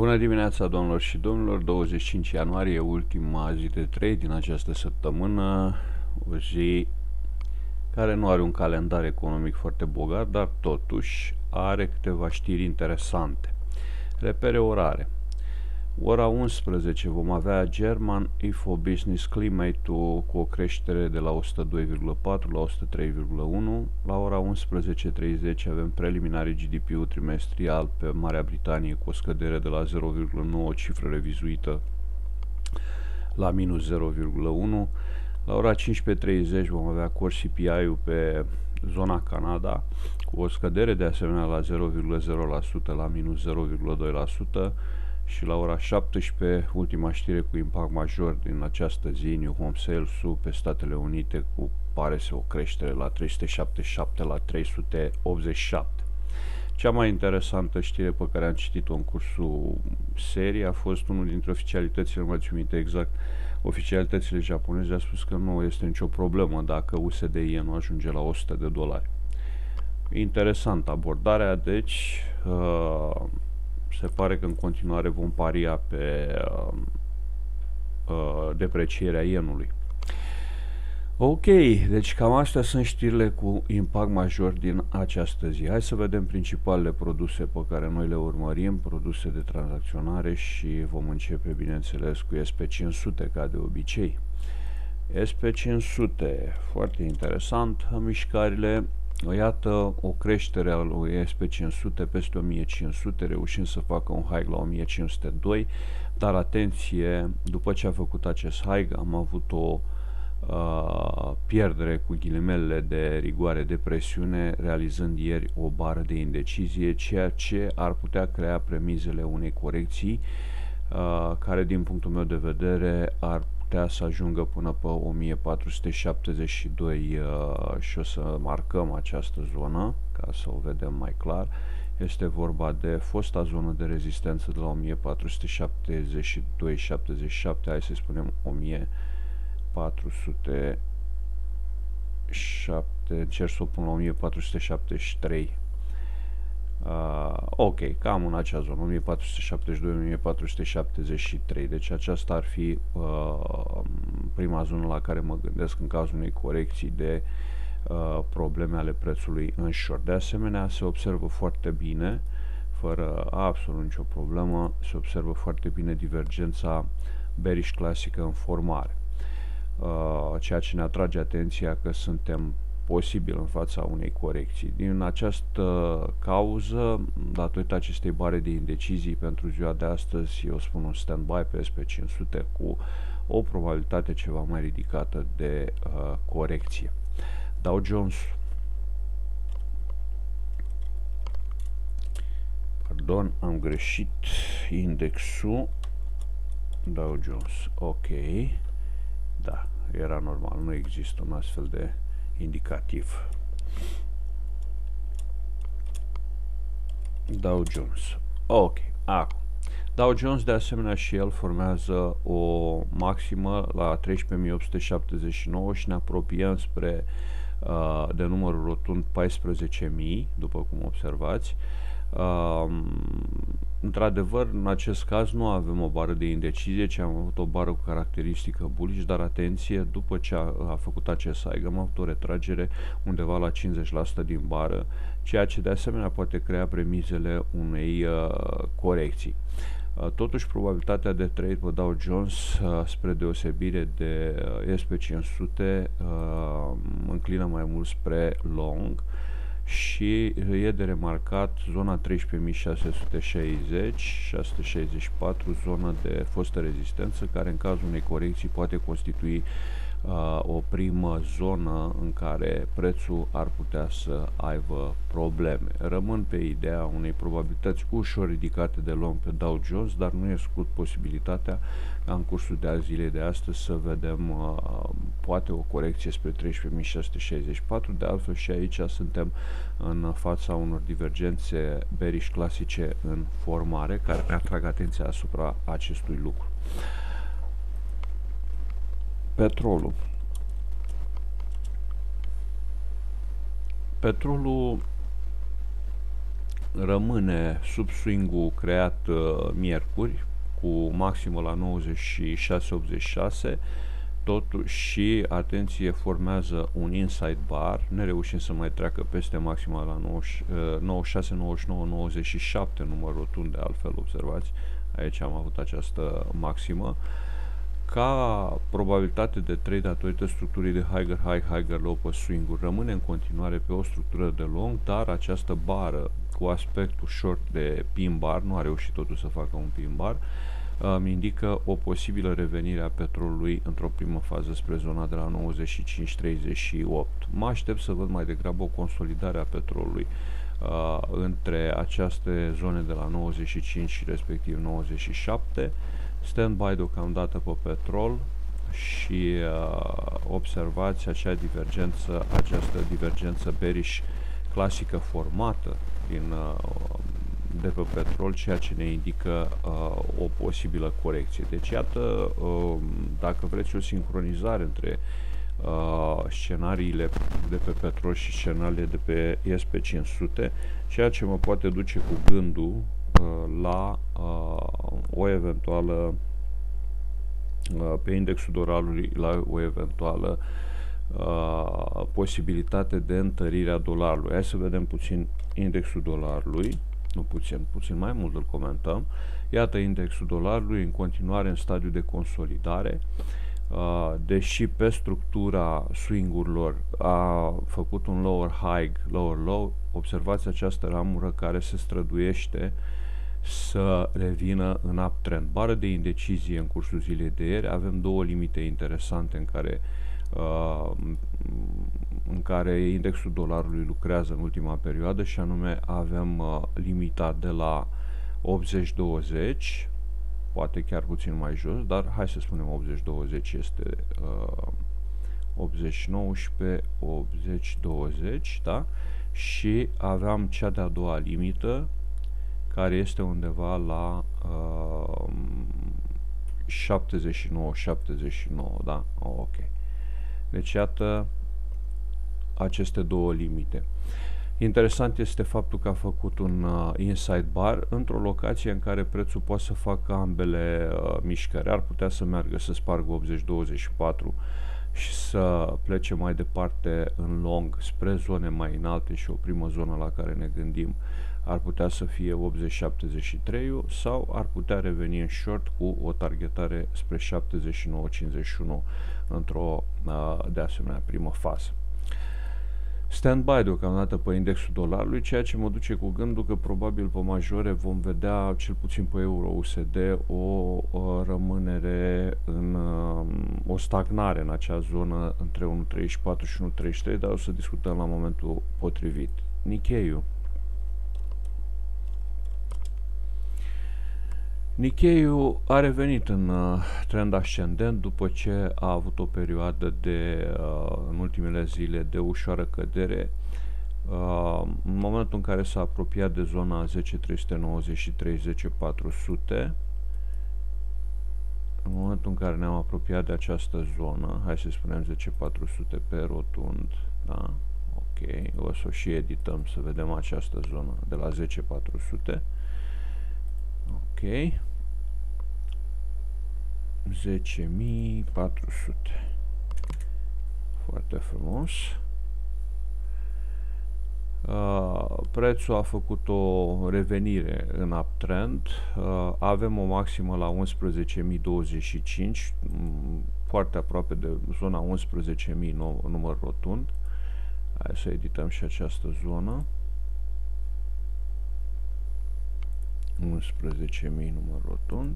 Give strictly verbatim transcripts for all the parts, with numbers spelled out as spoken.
Bună dimineața, domnilor și domnilor, douăzeci și cinci ianuarie, ultima zi de trei din această săptămână, o zi care nu are un calendar economic foarte bogat, dar totuși are câteva știri interesante. Repere orare. Ora unsprezece vom avea German Info Business Climate-ul cu o creștere de la o sută doi virgulă patru la o sută trei virgulă unu. La ora unsprezece și treizeci avem preliminarii G D P-ul trimestrial pe Marea Britanie cu o scădere de la zero virgulă nouă, o cifră revizuită la minus zero virgulă unu. La ora cincisprezece și treizeci vom avea Core C P I-ul pe zona Canada cu o scădere de asemenea la zero virgulă zero la sută la minus zero virgulă doi la sută. Și la ora șaptesprezece, ultima știre cu impact major din această zi, New Home Sales-ul pe Statele Unite cu, pare să, o creștere la trei sute șaptezeci și șapte la trei sute optzeci și șapte. Cea mai interesantă știre pe care am citit-o în cursul serii a fost unul dintre oficialitățile, nu mai țin minte exact, oficialitățile japoneze a spus că nu este nicio problemă dacă U S D I nu ajunge la o sută de dolari. Interesant abordarea, deci uh, se pare că în continuare vom paria pe uh, uh, deprecierea ienului. Ok, deci cam astea sunt știrile cu impact major din această zi. Hai să vedem principalele produse pe care noi le urmărim, produse de tranzacționare, și vom începe, bineînțeles, cu S P cinci sute, ca de obicei. S P cinci sute, foarte interesant, mișcările. Iată o creștere a lui S P cinci sute peste o mie cinci sute, reușind să facă un high la o mie cinci sute doi, dar atenție, după ce a făcut acest high am avut o uh, pierdere cu ghilimelele de rigoare de presiune, realizând ieri o bară de indecizie, ceea ce ar putea crea premizele unei corecții uh, care, din punctul meu de vedere, ar putea să ajungă până pe o mie patru sute șaptezeci și doi uh, și o să marcăm această zonă ca să o vedem mai clar. Este vorba de fosta zonă de rezistență de la o mie patru sute șaptezeci și doi șaptezeci și șapte, hai să spunem o mie patru sute șapte, încerc să o pun la o mie patru sute șaptezeci și trei. Uh, ok, cam în acea zonă, o mie patru sute șaptezeci și doi - o mie patru sute șaptezeci și trei, deci aceasta ar fi uh, prima zonă la care mă gândesc în cazul unei corecții de uh, probleme ale prețului în short. De asemenea, se observă foarte bine, fără absolut nicio problemă, se observă foarte bine divergența bearish clasică în formare, uh, ceea ce ne atrage atenția că suntem posibil în fața unei corecții. Din această cauză, datorită acestei bare de indecizii pentru ziua de astăzi, eu spun un stand-by pe S P cinci sute cu o probabilitate ceva mai ridicată de uh, corecție. Dow Jones, pardon, am greșit indexul, Dow Jones, ok, da, era normal, nu există un astfel de indicativ. Dow Jones. Ok. Acum. Dow Jones de asemenea și el formează o maximă la treisprezece mii opt sute șaptezeci și nouă și ne apropiem spre uh, de numărul rotund paisprezece mii, după cum observați. Uh, într-adevăr, în acest caz nu avem o bară de indecizie, ci am avut o bară cu caracteristică bullish, dar atenție, după ce a, a făcut acest high, am avut o retragere undeva la cincizeci la sută din bară, ceea ce de asemenea poate crea premizele unei uh, corecții. Uh, totuși, probabilitatea de trade pe Dow Jones, uh, spre deosebire de uh, S P cinci sute, uh, înclină mai mult spre long, și e de remarcat zona treisprezece mii șase sute șaizeci - șase sute șaizeci și patru, zonă de fostă rezistență, care în cazul unei corecții poate constitui uh, o primă zonă în care prețul ar putea să aibă probleme. Rămân pe ideea unei probabilități ușor ridicate de long pe Dow Jones, dar nu exclud posibilitatea ca în cursul de azi, zilei de astăzi, să vedem uh, poate o corecție spre treisprezece mii șase sute șaizeci și patru. De altfel și aici suntem în fața unor divergențe bearish clasice în formare, care ne atrag atenția asupra acestui lucru. Petrolul. Petrolul rămâne sub swing-ul creat uh, miercuri, cu maximă la nouăzeci și șase optzeci și șase, totuși și, atenție, formează un inside bar, nereușind să mai treacă peste maxima la nouăzeci și șase, nouăzeci și nouă, nouăzeci și șapte, număr rotund, de altfel, observați, aici am avut această maximă. Ca probabilitate de trade datorită structurii de higher high, higher low pe swing-uri, rămâne în continuare pe o structură de long, dar această bară cu aspectul short de pin bar, nu a reușit totuși să facă un pin bar, îmi indică o posibilă revenire a petrolului într-o primă fază spre zona de la nouăzeci și cinci treizeci și opt. Mă aștept să văd mai degrabă o consolidare a petrolului uh, între aceste zone de la nouăzeci și cinci și respectiv nouăzeci și șapte. Stand-by deocamdată pe petrol și uh, observați acea divergență, această divergență bearish clasică formată din, uh, de pe petrol, ceea ce ne indică uh, o posibilă corecție. Deci iată, uh, dacă vreți o sincronizare între uh, scenariile de pe petrol și scenariile de pe S and P cinci sute, ceea ce mă poate duce cu gândul la uh, o eventuală uh, pe indexul dolarului, la o eventuală uh, posibilitate de întărire a dolarului. Hai să vedem puțin indexul dolarului, nu puțin, puțin mai mult îl comentăm. Iată indexul dolarului în continuare în stadiu de consolidare. Uh, deși pe structura swing-urilor a făcut un lower high, lower low, observați această ramură care se străduiește să revină în uptrend. Bară de indecizie în cursul zilei de ieri, avem două limite interesante în care, uh, în care indexul dolarului lucrează în ultima perioadă, și anume avem uh, limita de la optzeci douăzeci, poate chiar puțin mai jos, dar hai să spunem optzeci douăzeci este uh, optzeci nouăsprezece, optzeci douăzeci, da? Și aveam cea de-a doua limită, care este undeva la uh, șaptezeci și nouă șaptezeci și nouă, da? Oh, ok. Deci iată aceste două limite. Interesant este faptul că a făcut un uh, inside bar într-o locație în care prețul poate să facă ambele uh, mișcări. Ar putea să meargă să spargă optzeci douăzeci și patru și să plece mai departe în long spre zone mai înalte, și o primă zonă la care ne gândim ar putea să fie optzeci șaptezeci și trei sau ar putea reveni în short cu o targetare spre șaptezeci și nouă cincizeci și unu într-o uh, de asemenea primă fază. Stand-by deocamdată pe indexul dolarului, ceea ce mă duce cu gândul că probabil pe majore vom vedea, cel puțin pe euro U S D, o, o rămânere în o stagnare în acea zonă între unu virgulă treizeci și patru și unu virgulă treizeci și trei, dar o să discutăm la momentul potrivit. Nikkei-ul. Nikkei-ul a revenit în uh, trend ascendent după ce a avut o perioadă de, uh, în ultimele zile, de ușoară cădere. Uh, în momentul în care s-a apropiat de zona zece trei nouă trei, zece patru sute, în momentul în care ne-am apropiat de această zonă, hai să spunem zece patru sute pe rotund, da? Ok, o să o și edităm să vedem această zonă de la zece patru sute. Ok, zece mii patru sute, foarte frumos. Uh, prețul a făcut o revenire în uptrend, uh, avem o maximă la unsprezece mii douăzeci și cinci, um, foarte aproape de zona unsprezece mii, număr rotund. Hai să edităm și această zonă. unsprezece mii număr rotund.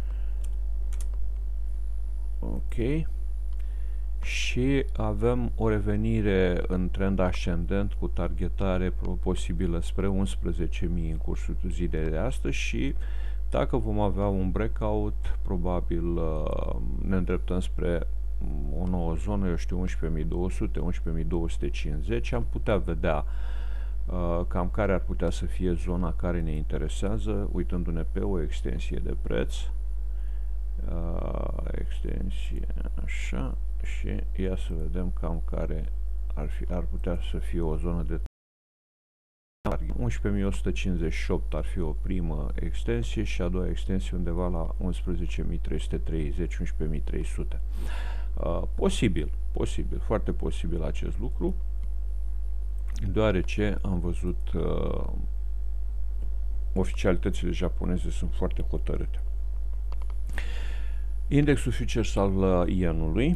Ok. Și avem o revenire în trend ascendent cu targetare posibilă spre unsprezece mii în cursul zilei de astăzi, și dacă vom avea un breakout, probabil uh, ne îndreptăm spre o nouă zonă, eu știu, unsprezece mii două sute, unsprezece mii două sute cincizeci, am putea vedea Uh, cam care ar putea să fie zona care ne interesează, uitându-ne pe o extensie de preț, uh, extensie, așa, și ia să vedem cam care ar, fi, ar putea să fie o zonă de unsprezece mii o sută cincizeci și opt ar fi o primă extensie și a doua extensie undeva la unsprezece mii trei sute treizeci, unsprezece mii trei sute. Uh, posibil, posibil, foarte posibil acest lucru, deoarece am văzut uh, oficialitățile japoneze sunt foarte hotărâte. Indexul futures al uh, ienului.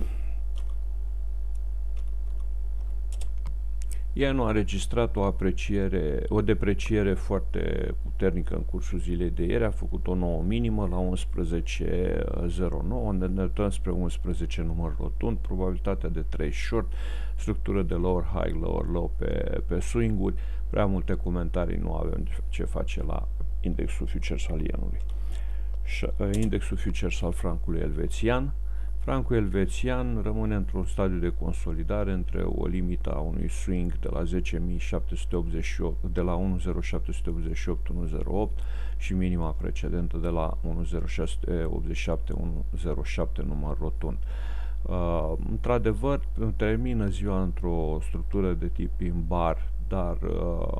Ienul a registrat o apreciere, o depreciere foarte puternică în cursul zilei de ieri, a făcut o nouă minimă la unsprezece zero nouă, ne îndreptăm spre unsprezece număr rotund, probabilitatea de trei short, structură de lower high, lower low pe, pe swing-uri, prea multe comentarii nu avem ce face la indexul futures al ienului. Indexul futures al francului elvețian. Francul elvețian rămâne într-un stadiu de consolidare între o limită a unui swing de la zece mii șapte sute optzeci și opt, de la unu zero șapte optzeci și opt unu zero opt și minima precedentă de la unu zero șase optzeci și șapte unu zero șapte număr rotund. Uh, într-adevăr, termină ziua într-o structură de tip pin bar, dar uh,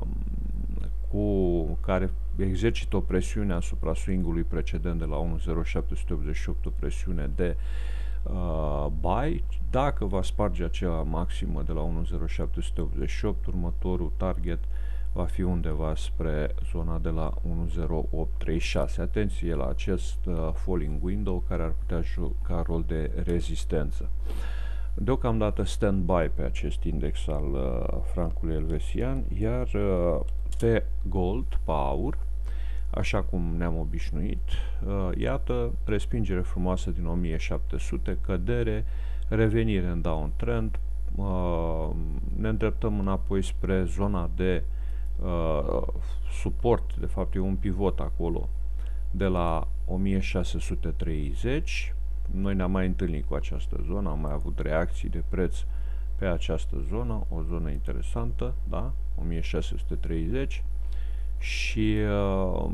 cu care exercită o presiune asupra swing-ului precedent de la unu zero șapte optzeci și opt, o presiune de Uh, buy. Dacă va sparge acea maximă de la unu zero șapte optzeci și opt, următorul target va fi undeva spre zona de la unu zero opt treizeci și șase. Atenție la acest uh, falling window care ar putea juca rol de rezistență. Deocamdată stand-by pe acest index al uh, francului elvețian, iar uh, pe gold, pe aur, așa cum ne-am obișnuit, uh, iată, respingere frumoasă din o mie șapte sute, cădere, revenire în downtrend, uh, ne îndreptăm înapoi spre zona de uh, suport, de fapt e un pivot acolo, de la o mie șase sute treizeci. Noi ne-am mai întâlnit cu această zonă, am mai avut reacții de preț pe această zonă, o zonă interesantă, da, o mie șase sute treizeci. Și uh,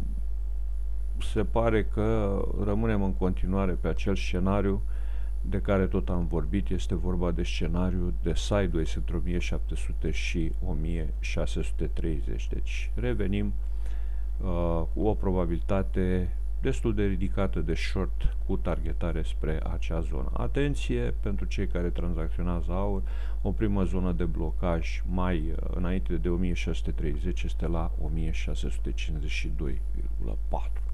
se pare că rămânem în continuare pe acel scenariu de care tot am vorbit. Este vorba de scenariu de sideways între o mie șapte sute și o mie șase sute treizeci. Deci revenim uh, cu o probabilitate destul de ridicată de short cu targetare spre acea zonă. Atenție pentru cei care tranzacționează aur, o primă zonă de blocaj mai înainte de o mie șase sute treizeci este la o mie șase sute cincizeci și doi virgulă patru.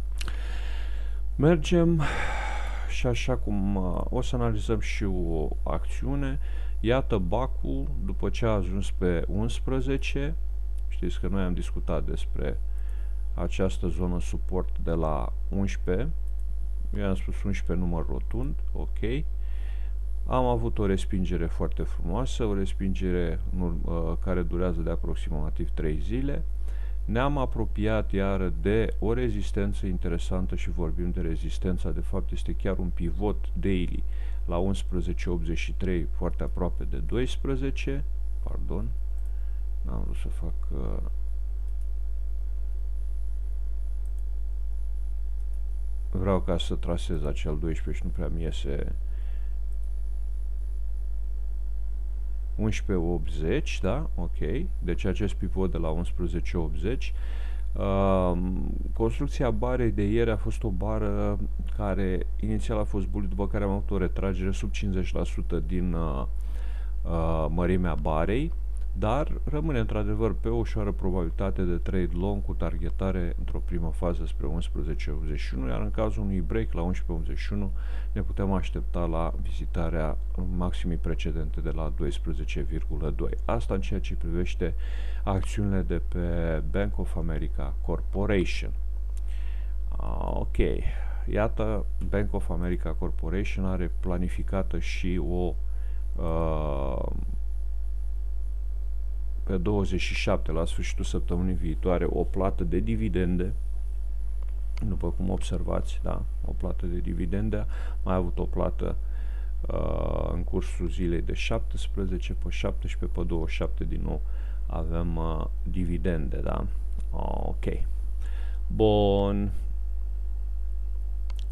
Mergem și așa cum uh, o să analizăm și o acțiune. Iată B A C-ul după ce a ajuns pe unsprezece, știți că noi am discutat despre această zonă suport de la unsprezece, eu am spus unsprezece număr rotund, ok. Am avut o respingere foarte frumoasă, o respingere uh, care durează de aproximativ trei zile. Ne-am apropiat iară de o rezistență interesantă și vorbim de rezistența, de fapt este chiar un pivot daily la unsprezece optzeci și trei, foarte aproape de doisprezece, pardon, n-am vrut să fac... Uh, vreau ca să trasez acel doisprezece și nu prea mi iese unsprezece optzeci, da? Ok. Deci acest pivot de la unsprezece optzeci. Uh, construcția barei de ieri a fost o bară care inițial a fost bullish, după care am avut o retragere sub cincizeci la sută din uh, uh, mărimea barei, dar rămâne într-adevăr pe o ușoară probabilitate de trade long cu targetare într-o primă fază spre unsprezece optzeci și unu, iar în cazul unui break la unsprezece optzeci și unu ne putem aștepta la vizitarea maximii precedente de la doisprezece virgulă doi. Asta în ceea ce privește acțiunile de pe Bank of America Corporation. Ah, ok, iată, Bank of America Corporation are planificată și o uh, pe douăzeci și șapte, la sfârșitul săptămânii viitoare, o plată de dividende, după cum observați, da, o plată de dividende, mai avut o plată uh, în cursul zilei de șaptesprezece, pe șaptesprezece, pe douăzeci și șapte din nou avem uh, dividende, da, ok, bun,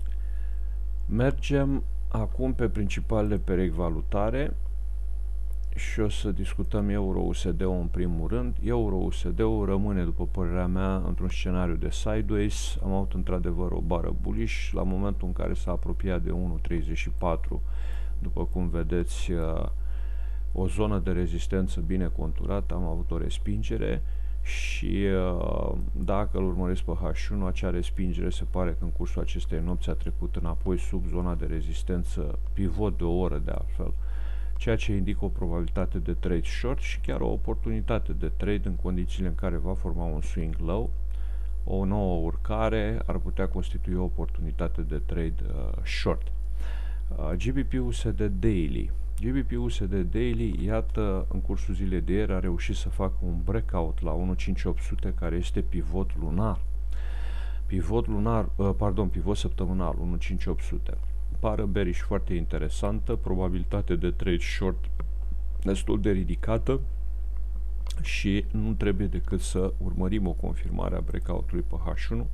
mergem acum pe principalele perechi valutare și o să discutăm Euro-U S D-ul în primul rând. Euro-U S D-ul rămâne, după părerea mea, într-un scenariu de sideways. Am avut într-adevăr o bară bullish la momentul în care s-a apropiat de unu virgulă treizeci și patru. După cum vedeți, o zonă de rezistență bine conturată, am avut o respingere și dacă îl urmăresc pe H unu, acea respingere se pare că în cursul acestei nopți a trecut înapoi sub zona de rezistență, pivot de o oră de altfel, ceea ce indică o probabilitate de trade short și chiar o oportunitate de trade în condițiile în care va forma un swing low. O nouă urcare ar putea constitui o oportunitate de trade uh, short. Uh, G B P U S D Daily. G B P U S D Daily, iată, în cursul zilei de ieri a reușit să facă un breakout la unu virgulă cinci opt sute, care este pivot lunar. Pivot lunar, uh, pardon, pivot săptămânal, unu virgulă cinci opt sute. Pară bearish foarte interesantă, probabilitate de trade short destul de ridicată și nu trebuie decât să urmărim o confirmare a breakout-ului pe H unu.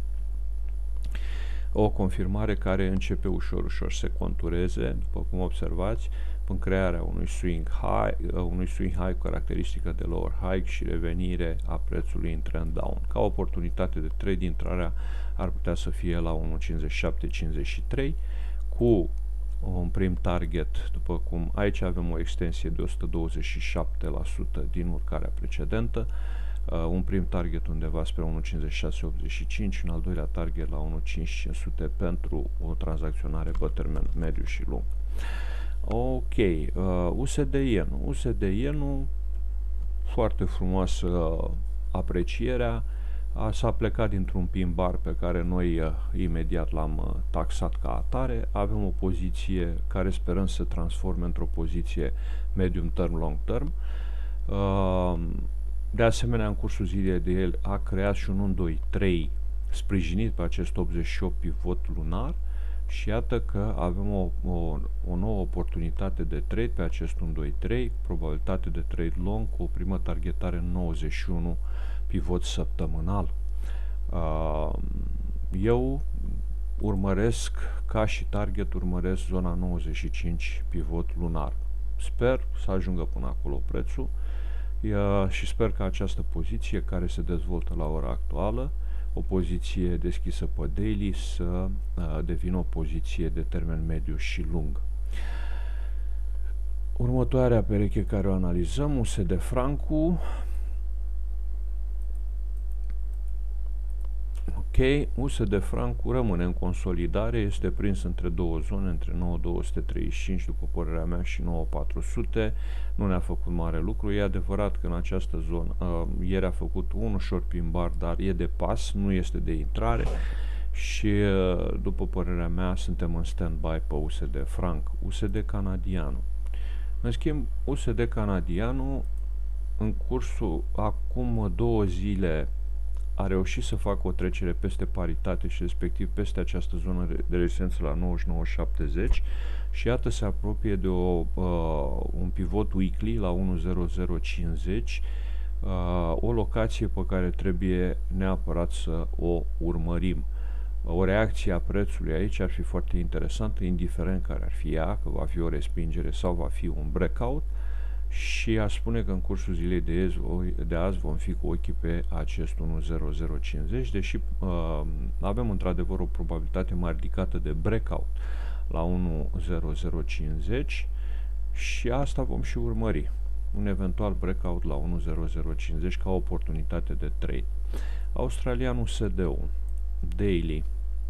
O confirmare care începe ușor, ușor să contureze, după cum observați, în crearea unui swing high, unui swing high cu caracteristică de lower high și revenire a prețului în trend down. Ca oportunitate de trade, intrarea ar putea să fie la unu virgulă cincizeci și șapte cincizeci și trei, cu un prim target, după cum aici avem o extensie de o sută douăzeci și șapte la sută din urcarea precedentă, uh, un prim target undeva spre unu virgulă cincizeci și șase optzeci și cinci, un al doilea target la unu virgulă cinci cinci sute pentru o tranzacționare pe termen mediu și lung. Ok, uh, U S D Yen. U S D Yen, foarte frumoasă uh, aprecierea. S-a plecat dintr-un pin bar pe care noi uh, imediat l-am uh, taxat ca atare. Avem o poziție care sperăm să se transforme într-o poziție medium term, long term. Uh, de asemenea, în cursul zilei de el a creat și un unu doi trei sprijinit pe acest optzeci și opt pivot lunar și iată că avem o, o, o nouă oportunitate de trade pe acest unu doi trei, probabilitate de trade long cu o primă targetare în nouăzeci și unu pivot săptămânal. Uh, eu urmăresc, ca și target, urmăresc zona nouăzeci și cinci pivot lunar. Sper să ajungă până acolo prețul uh, și sper că această poziție care se dezvoltă la ora actuală, o poziție deschisă pe daily, să uh, devină o poziție de termen mediu și lung. Următoarea pereche care o analizăm, U S D francu. Ok, U S D francu rămâne în consolidare, este prins între două zone, între nouă virgulă două sute treizeci și cinci, după părerea mea, și nouă virgulă patru sute. Nu ne-a făcut mare lucru. E adevărat că în această zonă, uh, ieri a făcut un short pin bar, dar e de pas, nu este de intrare și, uh, după părerea mea, suntem în stand-by pe U S D franc. U S D canadian. În schimb, U S D canadianul, în cursul acum două zile, a reușit să facă o trecere peste paritate și respectiv peste această zonă de rezistență la nouăzeci și nouă virgulă șaptezeci și iată se apropie de o, uh, un pivot weekly la unu virgulă zero zero cincizeci, uh, o locație pe care trebuie neapărat să o urmărim. O reacție a prețului aici ar fi foarte interesantă, indiferent care ar fi ea, că va fi o respingere sau va fi un breakout. Și aș spune că în cursul zilei de azi, de azi vom fi cu ochii pe acest unu virgulă zero zero cincizeci, deși uh, avem într-adevăr o probabilitate mai ridicată de breakout la unu virgulă zero zero cincizeci și asta vom și urmări. Un eventual breakout la unu virgulă zero zero cincizeci ca oportunitate de trade. Australianul S D-ul daily.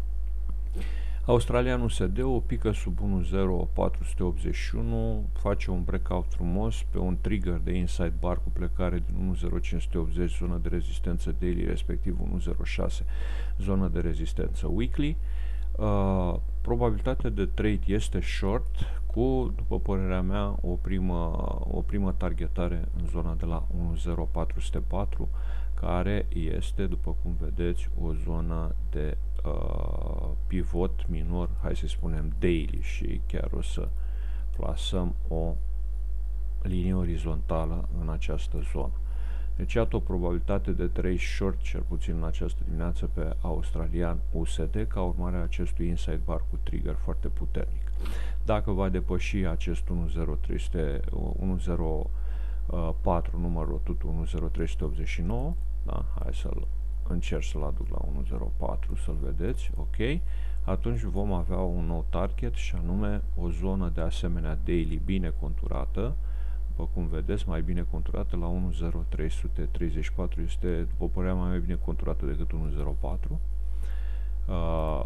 Australianul S D-ul pică sub unu virgulă zero patru opt unu, face un breakout frumos pe un trigger de inside bar cu plecare din unu virgulă zero cinci opt zero, zonă de rezistență daily, respectiv unu virgulă zero șase, zonă de rezistență weekly. Uh, probabilitatea de trade este short cu, după părerea mea, o primă, o primă targetare în zona de la unu virgulă zero patru zero patru, care este, după cum vedeți, o zonă de uh, pivot minor, hai să spunem daily, și chiar o să plasăm o linie orizontală în această zonă. Deci, iată o probabilitate de trade short, cel puțin în această dimineață, pe australian U S D, ca urmare a acestui inside bar cu trigger foarte puternic. Dacă va depăși acest unu virgulă zero uh, patru, numărul tot unu zero trei opt nouă, da? Hai să-l încerc să-l aduc la unu zero patru, să-l vedeți, ok? Atunci vom avea un nou target și anume o zonă de asemenea daily bine conturată, după cum vedeți, mai bine conturată la unu zero trei trei patru, este, după părerea mea, mai bine conturată decât unu zero patru. Uh,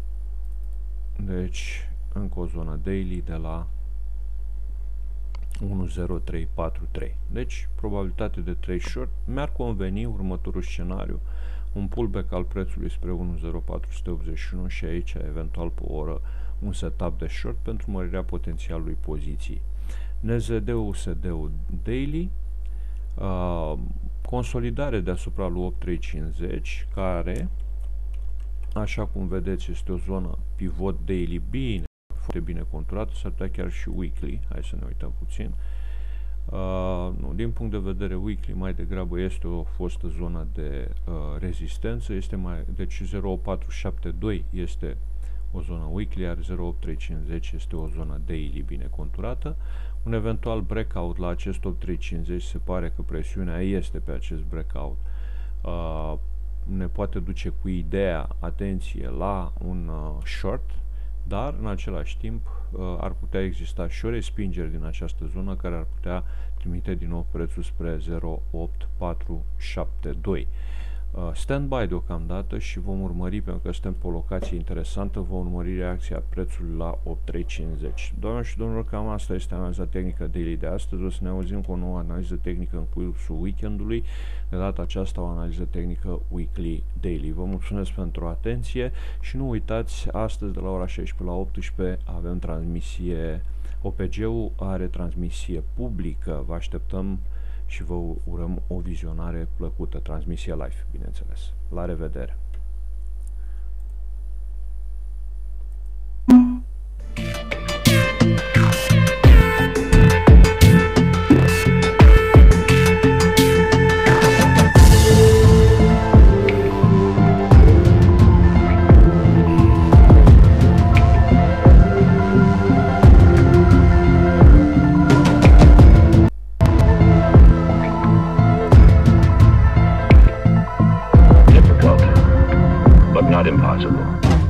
deci, încă o zonă daily de la unu zero trei patru trei. Deci, probabilitate de trei short. Mi-ar conveni următorul scenariu, un pullback al prețului spre unu zero patru opt unu și aici, eventual pe o oră, un setup de short pentru mărirea potențialului poziției. N Z D-ul, S D-ul daily, uh, consolidare deasupra lui opt trei cincizeci, care, așa cum vedeți, este o zonă pivot daily bine, foarte bine conturată, s-ar putea chiar și weekly. Hai să ne uităm puțin. Uh, nu, din punct de vedere weekly, mai degrabă este o fostă zonă de uh, rezistență, este mai, deci zero opt patru șapte doi este o zonă weekly, iar zero opt trei cincizeci este o zonă daily bine conturată. Un eventual breakout la acest opt trei cincizeci, se pare că presiunea este pe acest breakout. Uh, ne poate duce cu ideea, atenție, la un uh, short, dar în același timp uh, ar putea exista și o respingere din această zonă care ar putea trimite din nou prețul spre zero opt patru șapte doi. Uh, stand-by deocamdată și vom urmări, pentru că suntem pe o locație interesantă, vom urmări reacția prețului la opt trei cincizeci. Doamnelor și domnilor, cam asta este analiza tehnică daily de astăzi. O să ne auzim cu o nouă analiză tehnică în cursul weekendului. De data aceasta o analiză tehnică weekly daily. Vă mulțumesc pentru atenție și nu uitați, astăzi de la ora șaisprezece la optsprezece avem transmisie, O P G-ul are transmisie publică. Vă așteptăm și vă urăm o vizionare plăcută, transmisie live, bineînțeles. La revedere! Not impossible.